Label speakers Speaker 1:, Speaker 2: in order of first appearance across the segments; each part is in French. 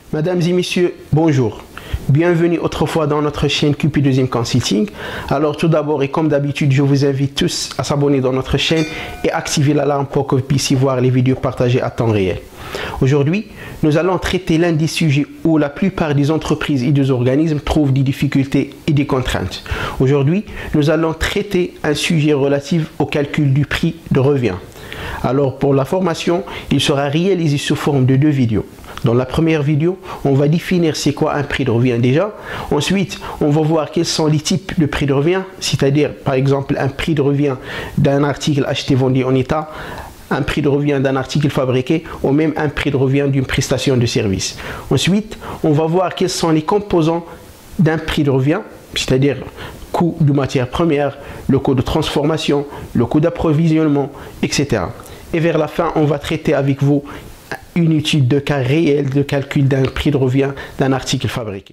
Speaker 1: Mesdames et messieurs, bonjour. Bienvenue autrefois dans notre chaîne QP2M Consulting. Alors tout d'abord et comme d'habitude, je vous invite tous à s'abonner dans notre chaîne et activer l'alarme pour que vous puissiez voir les vidéos partagées à temps réel. Aujourd'hui, nous allons traiter l'un des sujets où la plupart des entreprises et des organismes trouvent des difficultés et des contraintes. Aujourd'hui, nous allons traiter un sujet relatif au calcul du prix de revient. Alors pour la formation, il sera réalisé sous forme de 2 vidéos. Dans la première vidéo, on va définir c'est quoi un prix de revient déjà. Ensuite, on va voir quels sont les types de prix de revient, c'est-à-dire par exemple un prix de revient d'un article acheté vendu en état, un prix de revient d'un article fabriqué ou même un prix de revient d'une prestation de service. Ensuite, on va voir quels sont les composants d'un prix de revient, c'est-à-dire coût de matière première, le coût de transformation, le coût d'approvisionnement, etc. Et vers la fin, on va traiter avec vous une étude de cas réel de calcul d'un prix de revient d'un article fabriqué.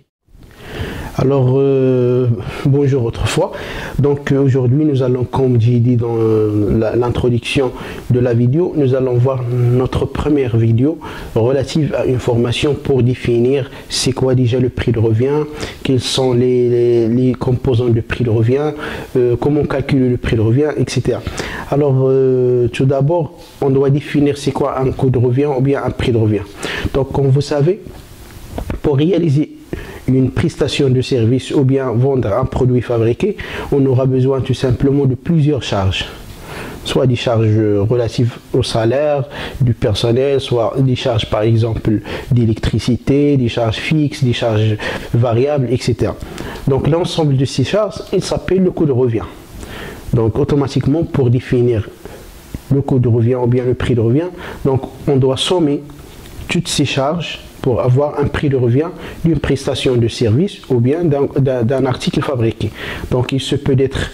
Speaker 1: Alors, bonjour autrefois. Donc aujourd'hui, nous allons, comme j'ai dit dans l'introduction de la vidéo, nous allons voir notre première vidéo relative à une formation pour définir c'est quoi déjà le prix de revient, quels sont les composants de prix de revient, comment calculer le prix de revient, etc. Alors, tout d'abord, on doit définir c'est quoi un coût de revient ou bien un prix de revient. Donc, comme vous savez, pour réaliser une prestation de service ou bien vendre un produit fabriqué, on aura besoin tout simplement de plusieurs charges. Soit des charges relatives au salaire du personnel, soit des charges par exemple d'électricité, des charges fixes, des charges variables, etc. Donc l'ensemble de ces charges, il s'appelle le coût de revient. Donc automatiquement, pour définir le coût de revient ou bien le prix de revient, donc on doit sommer toutes ces charges pour avoir un prix de revient d'une prestation de service ou bien d'un article fabriqué. Donc il se peut d'être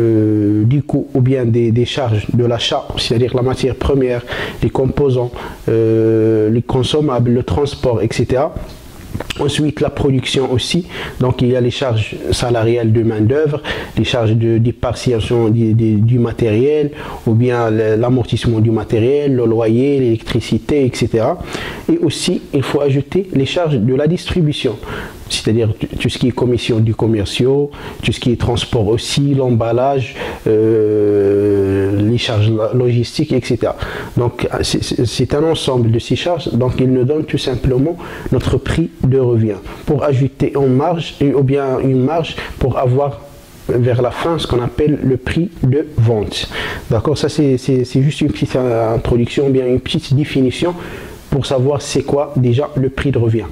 Speaker 1: du coût ou bien des charges de l'achat, c'est-à-dire la matière première, les composants, les consommables, le transport, etc. Ensuite, la production aussi, donc il y a les charges salariales de main-d'œuvre, les charges de dépreciation du matériel, ou bien l'amortissement du matériel, le loyer, l'électricité, etc. Et aussi, il faut ajouter les charges de la distribution, c'est-à-dire tout ce qui est commission du commerciaux, tout ce qui est transport aussi, l'emballage, les charges logistiques, etc. Donc c'est un ensemble de ces charges, donc il nous donne tout simplement notre prix de revient. Pour ajouter en marge, ou bien une marge pour avoir vers la fin ce qu'on appelle le prix de vente. D'accord, ça c'est juste une petite introduction, ou bien une petite définition pour savoir c'est quoi déjà le prix de revient.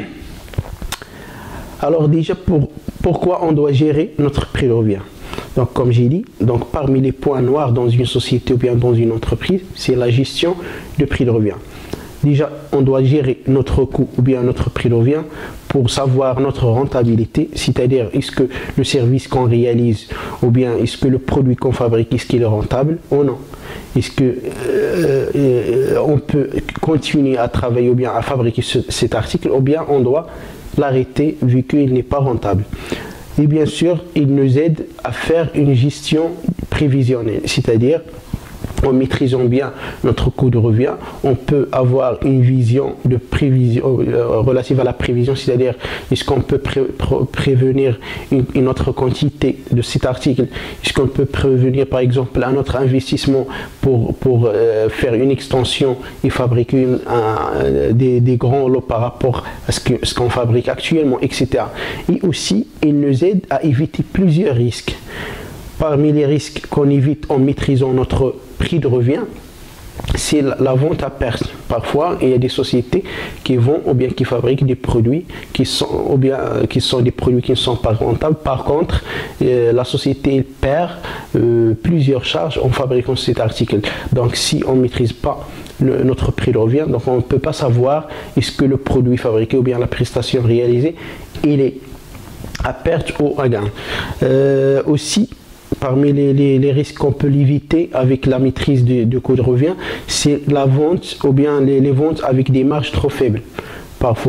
Speaker 1: Alors déjà, pourquoi on doit gérer notre prix de revient? Donc comme j'ai dit, donc parmi les points noirs dans une société ou bien dans une entreprise, c'est la gestion de prix de revient. Déjà, on doit gérer notre coût ou bien notre prix de revient pour savoir notre rentabilité, c'est-à-dire est-ce que le service qu'on réalise ou bien est-ce que le produit qu'on fabrique, est-ce qu'il est rentable ou non. Est-ce que on peut continuer à travailler ou bien à fabriquer cet article ou bien on doit l'arrêter vu qu'il n'est pas rentable. Et bien sûr, il nous aide à faire une gestion prévisionnelle, c'est-à-dire en maîtrisant bien notre coût de revient, on peut avoir une vision de prévision relative à la prévision, c'est-à-dire est-ce qu'on peut prévenir une autre quantité de cet article, est-ce qu'on peut prévenir par exemple un autre investissement pour faire une extension et fabriquer des grands lots par rapport à ce qu'on fabrique actuellement, etc. Et aussi, il nous aide à éviter plusieurs risques. Parmi les risques qu'on évite en maîtrisant notre prix de revient, c'est la vente à perte. Parfois, il y a des sociétés qui vont ou bien qui fabriquent des produits qui sont des produits qui ne sont pas rentables. Par contre, la société perd plusieurs charges en fabriquant cet article. Donc, si on ne maîtrise pas notre prix de revient, donc on ne peut pas savoir est-ce que le produit fabriqué ou bien la prestation réalisée, il est à perte ou à gain. Aussi, parmi les risques qu'on peut éviter avec la maîtrise du coût de revient, c'est la vente ou bien les ventes avec des marges trop faibles. Parfois,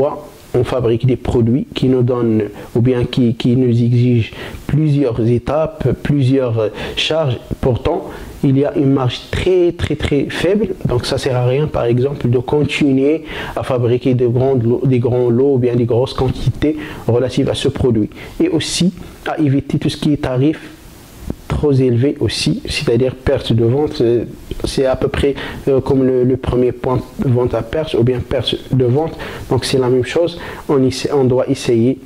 Speaker 1: on fabrique des produits qui nous donnent ou bien qui nous exigent plusieurs étapes, plusieurs charges. Pourtant, il y a une marge très faible, donc ça ne sert à rien par exemple de continuer à fabriquer des grands lots ou bien des grosses quantités relatives à ce produit. Et aussi à éviter tout ce qui est tarif trop élevé aussi, c'est-à-dire perte de vente. C'est à peu près comme le premier point, vente à perte ou bien perte de vente. Donc c'est la même chose, on doit essayer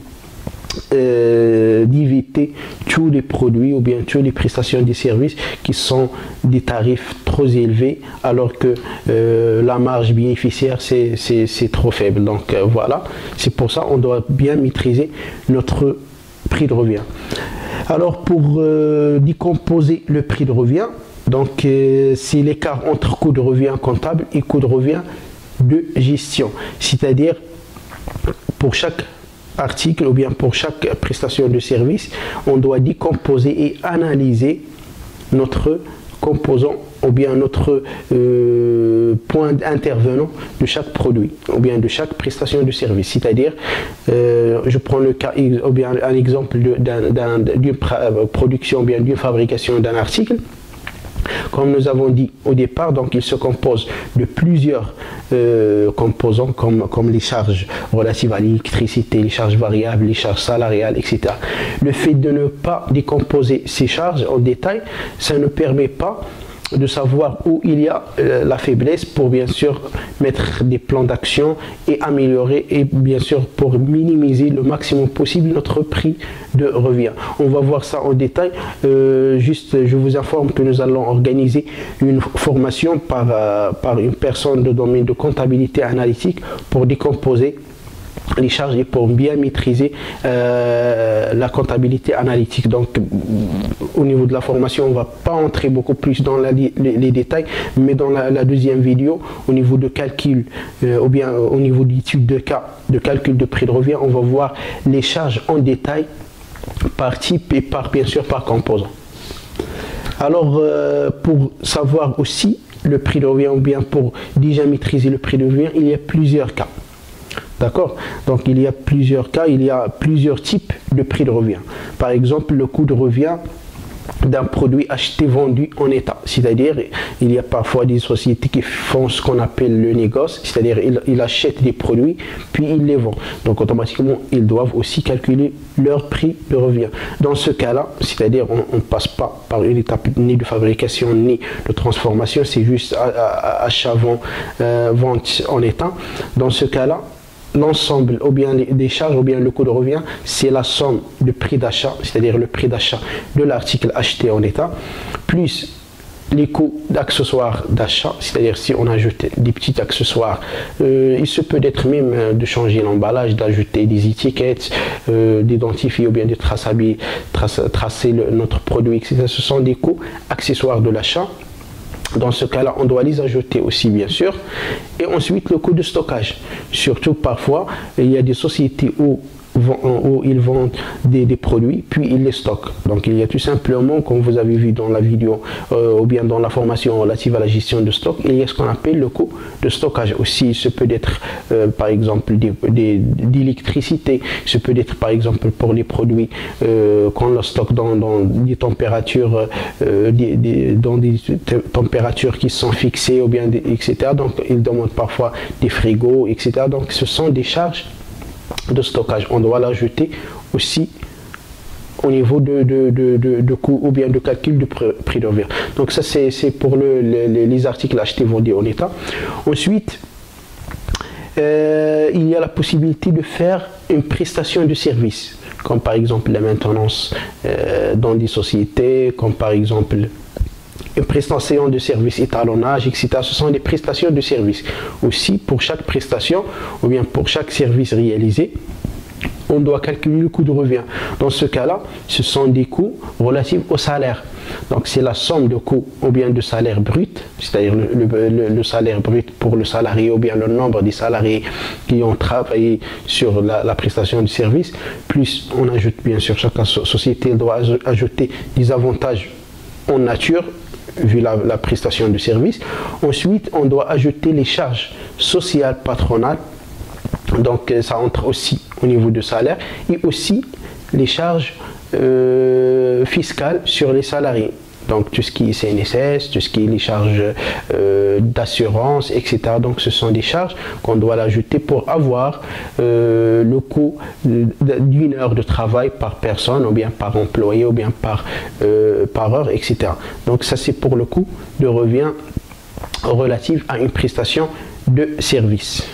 Speaker 1: d'éviter tous les produits ou bien toutes les prestations des services qui sont des tarifs trop élevés alors que la marge bénéficiaire c'est trop faible. Donc voilà, c'est pour ça on doit bien maîtriser notre prix de revient. Alors pour décomposer le prix de revient, donc c'est l'écart entre coût de revient comptable et coût de revient de gestion, c'est-à-dire pour chaque article ou bien pour chaque prestation de service, on doit décomposer et analyser notre composant ou bien notre point intervenant de chaque produit ou bien de chaque prestation de service. C'est-à-dire, je prends le cas ou bien un exemple d'une production ou bien d'une fabrication d'un article. Comme nous avons dit au départ, donc il se compose de plusieurs composants comme les charges relatives à l'électricité, les charges variables, les charges salariales, etc. Le fait de ne pas décomposer ces charges en détail, ça ne permet pas de savoir où il y a la faiblesse pour bien sûr mettre des plans d'action et améliorer et bien sûr pour minimiser le maximum possible notre prix de revient. On va voir ça en détail. Juste je vous informe que nous allons organiser une formation par une personne de domaine de comptabilité analytique pour décomposer les charges et pour bien maîtriser la comptabilité analytique. Donc au niveau de la formation, on ne va pas entrer beaucoup plus dans les détails, mais dans la deuxième vidéo, au niveau de calcul ou bien au niveau d'étude de cas, de calcul de prix de revient, on va voir les charges en détail par type et bien sûr par composant. Alors pour savoir aussi le prix de revient ou bien pour déjà maîtriser le prix de revient, il y a plusieurs cas. D'accord? Donc il y a plusieurs cas, il y a plusieurs types de prix de revient. Par exemple, le coût de revient d'un produit acheté vendu en état, c'est-à-dire il y a parfois des sociétés qui font ce qu'on appelle le négoce, c'est-à-dire ils achètent des produits puis ils les vendent, donc automatiquement ils doivent aussi calculer leur prix de revient. Dans ce cas-là, c'est-à-dire on ne passe pas par une étape ni de fabrication ni de transformation, c'est juste achat, vente en état. Dans ce cas-là, l'ensemble ou bien des charges ou bien le coût de revient, c'est la somme du prix d'achat, c'est-à-dire le prix d'achat de l'article acheté en état, plus les coûts d'accessoires d'achat, c'est-à-dire si on ajoute des petits accessoires, il se peut d'être même de changer l'emballage, d'ajouter des étiquettes, d'identifier ou bien de tracer notre produit, etc. Ce sont des coûts accessoires de l'achat. Dans ce cas-là, on doit les ajouter aussi, bien sûr. Et ensuite, le coût de stockage. Surtout, parfois, il y a des sociétés où ils vendent des produits, puis ils les stockent. Donc, il y a tout simplement, comme vous avez vu dans la vidéo, ou bien dans la formation relative à la gestion de stock, il y a ce qu'on appelle le coût de stockage. Aussi, ce peut être, par exemple, d'électricité. Ce peut être, par exemple, pour les produits qu'on le stocke dans des températures, dans des températures qui sont fixées, ou bien, etc. Donc, ils demandent parfois des frigos, etc. Donc, ce sont des charges de stockage. On doit l'ajouter aussi au niveau de coût ou bien de calcul de prix de revient. Donc ça c'est pour les articles achetés vendus en état. Ensuite, il y a la possibilité de faire une prestation de service, comme par exemple la maintenance dans des sociétés, comme par exemple une prestation de service, étalonnage, etc. Ce sont des prestations de service. Aussi, pour chaque prestation, ou bien pour chaque service réalisé, on doit calculer le coût de revient. Dans ce cas-là, ce sont des coûts relatifs au salaire. Donc, c'est la somme de coûts ou bien de salaire brut, c'est-à-dire le salaire brut pour le salarié ou bien le nombre des salariés qui ont travaillé sur la prestation de service, plus on ajoute, bien sûr, chaque société doit ajouter des avantages en nature, vu la prestation de service. Ensuite, on doit ajouter les charges sociales patronales Donc ça entre aussi au niveau de salaire et aussi les charges fiscales sur les salariés. Donc tout ce qui est CNSS, tout ce qui est les charges d'assurance, etc. Donc ce sont des charges qu'on doit l'ajouter pour avoir le coût d'une heure de travail par personne, ou bien par employé, ou bien par heure, etc. Donc ça c'est pour le coût de revient relatif à une prestation de service.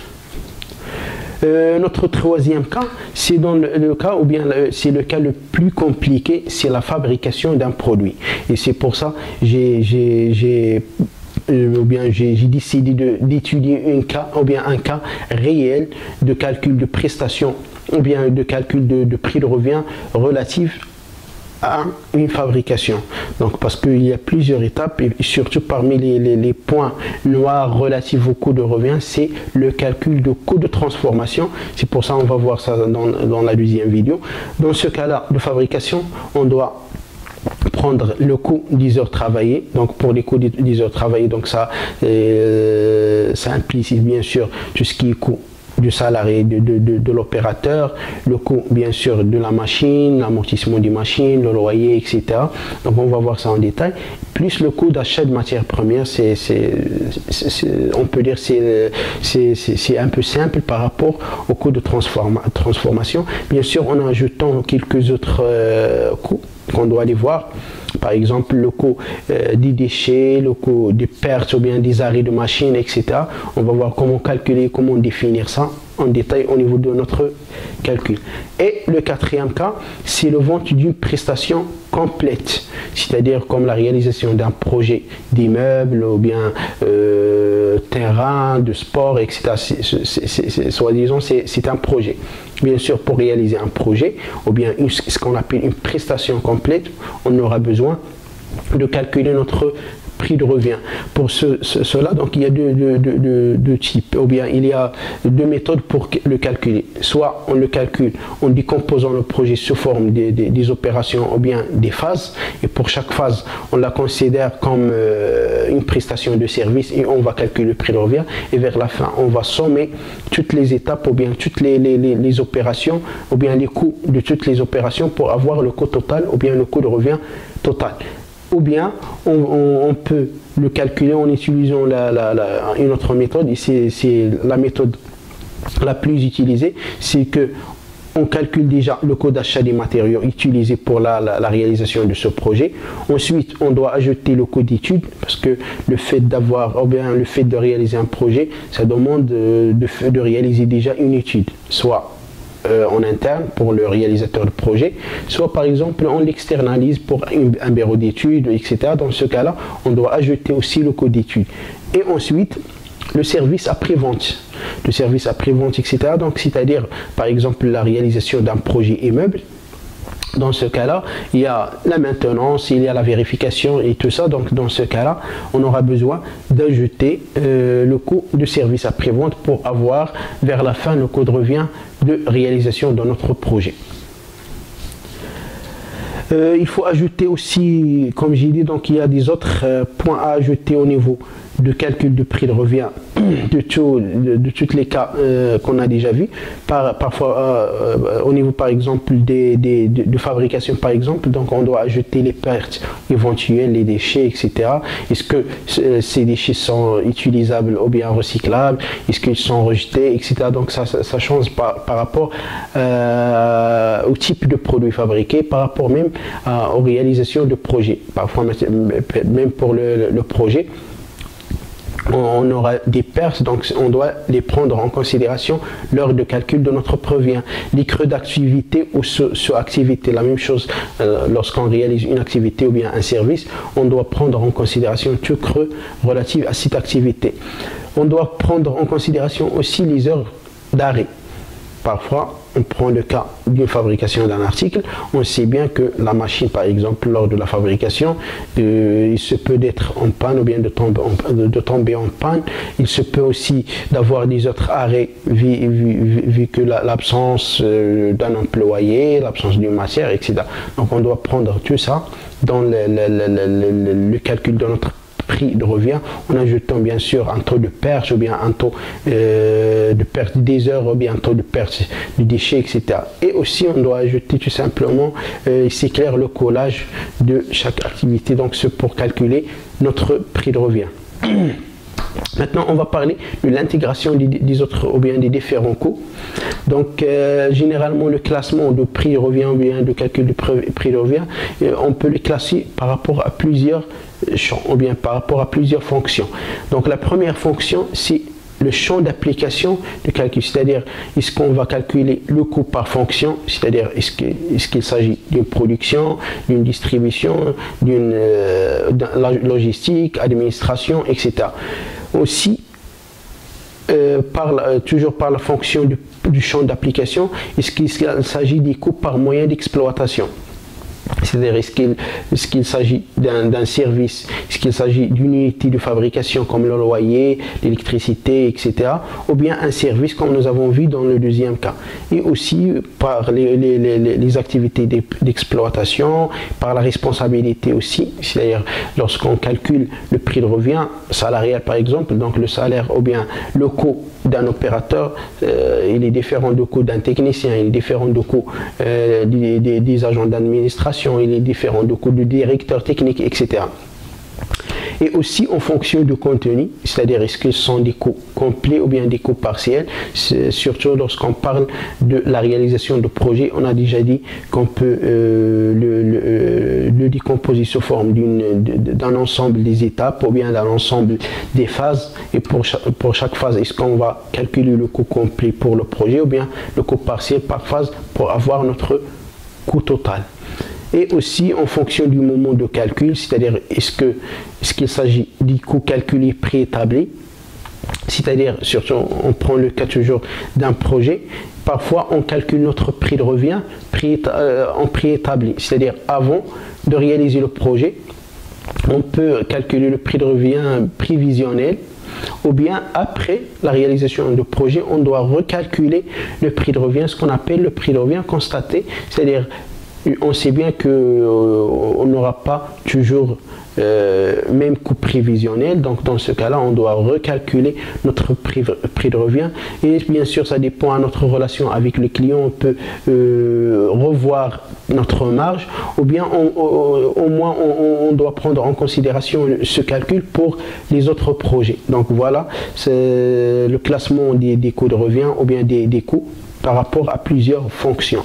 Speaker 1: Notre troisième cas, c'est dans le cas, ou bien c'est le cas le plus compliqué, c'est la fabrication d'un produit. Et c'est pour ça que j'ai décidé d'étudier un cas réel de calcul de prestation, ou bien de calcul de prix de revient relatif à une fabrication. Donc parce qu'il y a plusieurs étapes, et surtout parmi les points noirs relatifs au coût de revient, c'est le calcul de coût de transformation. C'est pour ça qu'on va voir ça dans la deuxième vidéo. Dans ce cas-là de fabrication, on doit prendre le coût 10 heures travaillées. Donc pour les coûts 10 heures travaillées, donc ça implicite bien sûr tout ce qui est coût du salarié, de l'opérateur, le coût bien sûr de la machine, l'amortissement des machines, le loyer, etc. Donc on va voir ça en détail. Plus le coût d'achat de matières premières, on peut dire c'est un peu simple par rapport au coût de transformation. Bien sûr en ajoutant quelques autres coûts qu'on doit aller voir. Par exemple, le coût des déchets, le coût des pertes ou bien des arrêts de machines, etc. On va voir comment calculer, comment définir ça en détail au niveau de notre calcul. Et le quatrième cas, c'est le vente d'une prestation complète, c'est-à-dire comme la réalisation d'un projet d'immeuble ou bien terrain, de sport, etc. Soi-disant, c'est un projet. Bien sûr, pour réaliser un projet ou bien ce qu'on appelle une prestation complète, on aura besoin de calculer notre prix de revient. Pour cela, donc il y a deux types, ou bien il y a deux méthodes pour le calculer. Soit on le calcule en décomposant le projet sous forme des opérations ou bien des phases, et pour chaque phase on la considère comme une prestation de service et on va calculer le prix de revient, et vers la fin on va sommer toutes les étapes ou bien toutes les opérations ou bien les coûts de toutes les opérations pour avoir le coût total ou bien le coût de revient total. Ou bien on peut le calculer en utilisant une autre méthode, et c'est la méthode la plus utilisée, c'est que on calcule déjà le coût d'achat des matériaux utilisés pour la réalisation de ce projet. Ensuite, on doit ajouter le coût d'étude, parce que le fait d'avoir, ou bien le fait de réaliser un projet, ça demande de réaliser déjà une étude, soit en interne pour le réalisateur de projet, soit par exemple on l'externalise pour un bureau d'études, etc. Dans ce cas-là, on doit ajouter aussi le coût d'études. Et ensuite, le service après-vente. Le service après-vente, etc. Donc, c'est-à-dire, par exemple, la réalisation d'un projet immeuble. Dans ce cas-là, il y a la maintenance, il y a la vérification et tout ça. Donc, dans ce cas-là, on aura besoin d'ajouter le coût de service après-vente pour avoir vers la fin le coût de revient de réalisation de notre projet. Il faut ajouter aussi, comme j'ai dit, donc il y a des autres points à ajouter au niveau de calcul de prix de revient de tous les cas qu'on a déjà vus. Parfois, au niveau par exemple de fabrication, par exemple, donc on doit ajouter les pertes éventuelles, les déchets, etc. Est-ce que ces déchets sont utilisables ou bien recyclables? Est-ce qu'ils sont rejetés, etc. Donc ça change par rapport au type de produit fabriqué, par rapport même aux réalisations de projets. Parfois, même pour le projet, on aura des pertes, donc on doit les prendre en considération lors de calcul de notre revient. Les creux d'activité ou sous-activité, la même chose lorsqu'on réalise une activité ou bien un service, on doit prendre en considération tout creux relatif à cette activité. On doit prendre en considération aussi les heures d'arrêt. Parfois, on prend le cas d'une fabrication d'un article, on sait bien que la machine, par exemple, lors de la fabrication, il se peut d'être en panne ou bien de tomber en panne. Il se peut aussi d'avoir des autres arrêts vu que l'absence d'un employé, l'absence d'une matière, etc. Donc on doit prendre tout ça dans le calcul de notre prix de revient en ajoutant bien sûr un taux de perte ou bien un taux de perte des heures ou bien un taux de perte du déchet, etc. Et aussi on doit ajouter tout simplement, c'est clair, le collage de chaque activité, donc c'est pour calculer notre prix de revient. Maintenant, on va parler de l'intégration des autres ou bien des différents coûts. Donc, généralement, le classement de prix de revient ou bien de calcul de prix de revient, on peut le classer par rapport à plusieurs champs ou bien par rapport à plusieurs fonctions. Donc, la première fonction, c'est le champ d'application de calcul, c'est-à-dire est-ce qu'on va calculer le coût par fonction, c'est-à-dire est-ce qu'il s'agit d'une production, d'une distribution, d'une logistique, administration, etc. Aussi, toujours par la fonction du champ d'application, est-ce qu'il s'agit des coûts par moyen d'exploitation? C'est-à-dire, est-ce qu'il s'agit d'un service, est-ce qu'il s'agit d'une unité de fabrication comme le loyer, l'électricité, etc. Ou bien un service comme nous avons vu dans le deuxième cas. Et aussi par les activités d'exploitation, par la responsabilité aussi. C'est-à-dire, lorsqu'on calcule le prix de revient salarial par exemple, donc le salaire ou bien le coût d'un opérateur, il est différent du coût d'un technicien, il est différent du coût des agents d'administration, il est différent du coût du directeur technique, etc. Et aussi en fonction du contenu, c'est-à-dire est-ce que ce sont des coûts complets ou bien des coûts partiels, surtout lorsqu'on parle de la réalisation de projets, on a déjà dit qu'on peut le décomposer sous forme d'un ensemble des étapes ou bien d'un ensemble des phases, et pour chaque phase, est-ce qu'on va calculer le coût complet pour le projet ou bien le coût partiel par phase pour avoir notre coût total. Et aussi en fonction du moment de calcul, c'est-à-dire est-ce qu'il s'agit du coût calculé préétabli, c'est-à-dire surtout on prend le cas toujours d'un projet, parfois on calcule notre prix de revient en préétabli, c'est-à-dire avant de réaliser le projet, on peut calculer le prix de revient prévisionnel, ou bien après la réalisation du projet, on doit recalculer le prix de revient, ce qu'on appelle le prix de revient constaté, c'est-à-dire on sait bien qu'on n'aura pas toujours même coût prévisionnel, donc dans ce cas-là, on doit recalculer notre prix de revient, et bien sûr, ça dépend à notre relation avec le client, on peut revoir notre marge, ou bien au moins on doit prendre en considération ce calcul pour les autres projets. Donc voilà, c'est le classement des coûts de revient ou bien des coûts par rapport à plusieurs fonctions.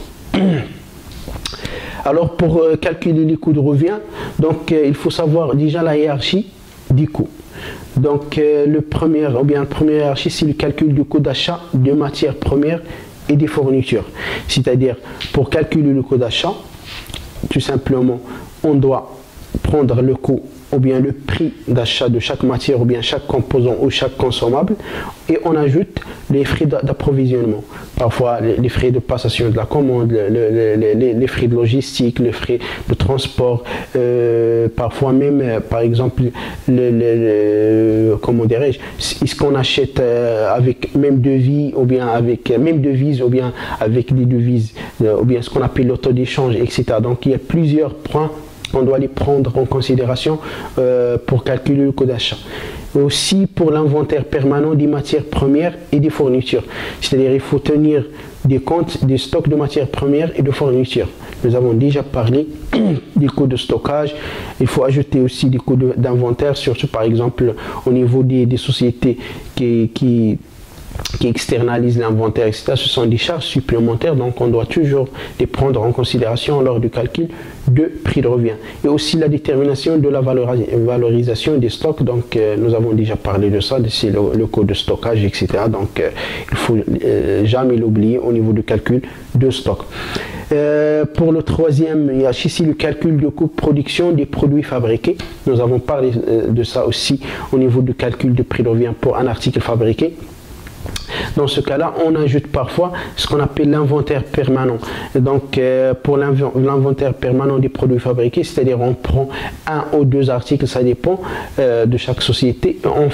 Speaker 1: Alors pour calculer les coûts de revient, donc il faut savoir déjà la hiérarchie des coûts. Donc la première hiérarchie, c'est le calcul du coût d'achat de matières premières et des fournitures. C'est-à-dire, pour calculer le coût d'achat, tout simplement, on doit prendre le coût ou bien le prix d'achat de chaque matière ou bien chaque composant ou chaque consommable, et on ajoute les frais d'approvisionnement, parfois les frais de passation de la commande, les frais de logistique, les frais de transport, parfois même par exemple comment dirais-je, est-ce qu'on achète avec même devis ou bien avec même devise ou bien avec des devises ou bien ce qu'on appelle l'auto d'échange, etc. Donc il y a plusieurs points, on doit les prendre en considération pour calculer le coût d'achat. Aussi pour l'inventaire permanent des matières premières et des fournitures. C'est-à-dire il faut tenir des comptes des stocks de matières premières et de fournitures. Nous avons déjà parlé des coûts de stockage. Il faut ajouter aussi des coûts d'inventaire, surtout par exemple au niveau des sociétés qui externalisent l'inventaire, etc. Ce sont des charges supplémentaires, donc on doit toujours les prendre en considération lors du calcul de prix de revient. Et aussi la détermination de la valorisation des stocks, donc nous avons déjà parlé de ça, c'est le coût de stockage, etc. Donc il faut jamais l'oublier au niveau du calcul de stock. Pour le troisième, il y a ici le calcul du coût de production des produits fabriqués. Nous avons parlé de ça aussi au niveau du calcul de prix de revient pour un article fabriqué. Dans ce cas-là, on ajoute parfois ce qu'on appelle l'inventaire permanent. Donc, pour l'inventaire permanent des produits fabriqués, c'est-à-dire on prend un ou deux articles, ça dépend de chaque société, on fait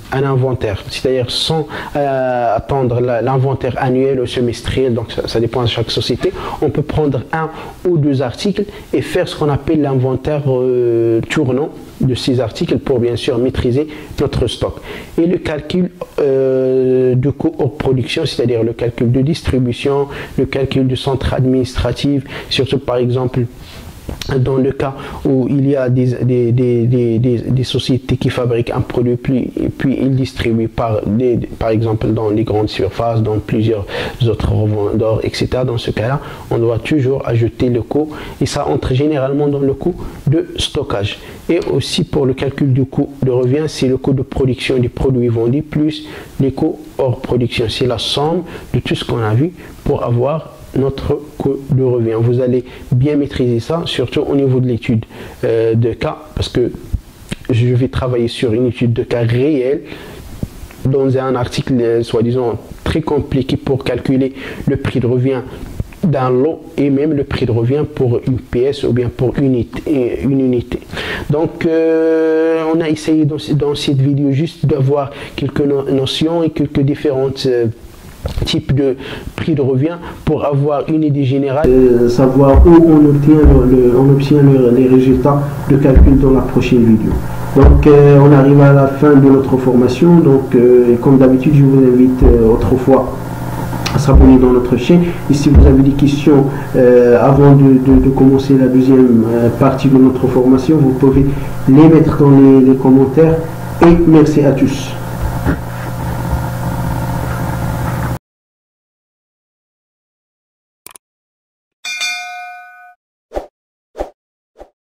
Speaker 1: un inventaire, c'est-à-dire sans attendre l'inventaire annuel ou semestriel, donc ça dépend de chaque société, on peut prendre un ou deux articles et faire ce qu'on appelle l'inventaire tournant de ces articles pour bien sûr maîtriser notre stock. Et le calcul de coût hors production, c'est-à-dire le calcul de distribution, le calcul de centre administratif, surtout par exemple dans le cas où il y a des sociétés qui fabriquent un produit puis ils distribuent par exemple dans les grandes surfaces, dans plusieurs autres revendeurs, etc. Dans ce cas-là, on doit toujours ajouter le coût et ça entre généralement dans le coût de stockage. Et aussi pour le calcul du coût de revient, c'est le coût de production des produits vendus plus les coûts hors production. C'est la somme de tout ce qu'on a vu pour avoir notre coût de revient. Vous allez bien maîtriser ça, surtout au niveau de l'étude de cas, parce que je vais travailler sur une étude de cas réelle dans un article soi-disant très compliqué pour calculer le prix de revient d'un lot et même le prix de revient pour une pièce ou bien pour une unité. Donc on a essayé dans cette vidéo juste d'avoir quelques notions et quelques différentes type de prix de revient pour avoir une idée générale, savoir où on obtient les résultats de calcul dans la prochaine vidéo. Donc on arrive à la fin de notre formation, donc comme d'habitude je vous invite autrefois à s'abonner dans notre chaîne et si vous avez des questions avant de commencer la deuxième partie de notre formation, vous pouvez les mettre dans les commentaires et merci à tous.